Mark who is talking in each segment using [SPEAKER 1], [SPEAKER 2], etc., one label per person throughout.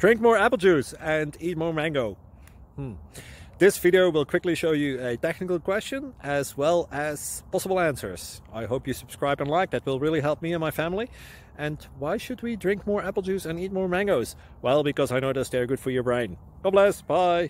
[SPEAKER 1] Drink more apple juice and eat more mango. This video will quickly show you a technical question as well as possible answers. I hope you subscribe and like, that will really help me and my family. And why should we drink more apple juice and eat more mangoes? Well, because I noticed they're good for your brain. God bless, bye.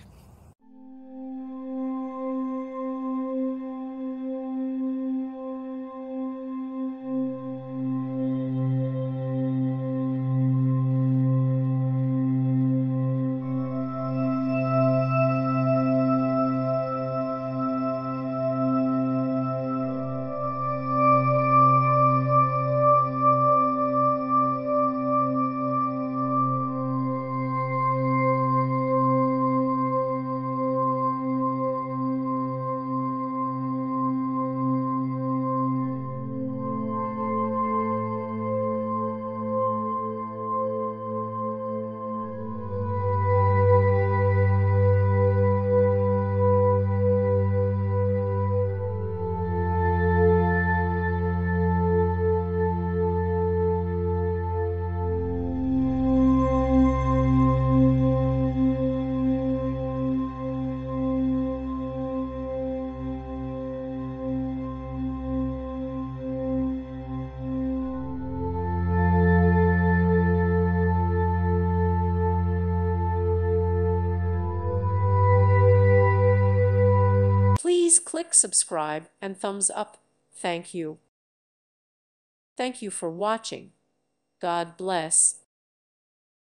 [SPEAKER 2] Please click subscribe and thumbs up. Thank you. Thank you for watching. God bless.